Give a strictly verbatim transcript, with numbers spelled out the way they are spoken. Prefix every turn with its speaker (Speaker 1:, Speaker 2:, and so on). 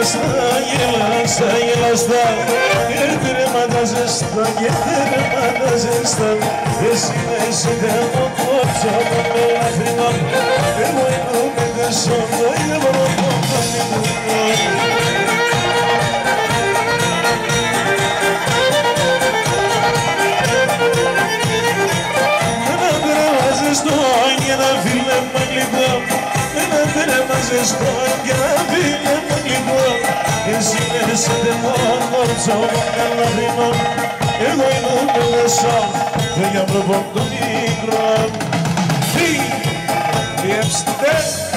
Speaker 1: γελάστα, γελάστα γερτρέματα ζεστά, γερτρέματα ζεστά εσύ μέσα θέλω κόψω με λάχρυμα εγώ είμαι πεντεσό, το ευρώ το ένα τρέμα ζεστό και ένα φίλεμα λίγο ένα τρέμα ζεστό και ένα φίλεμα λίγο εσύ μέσα θέλω κόψω με λάχρυμα εγώ είμαι πεντεσό το ευρώ το μικρό. Διέψτε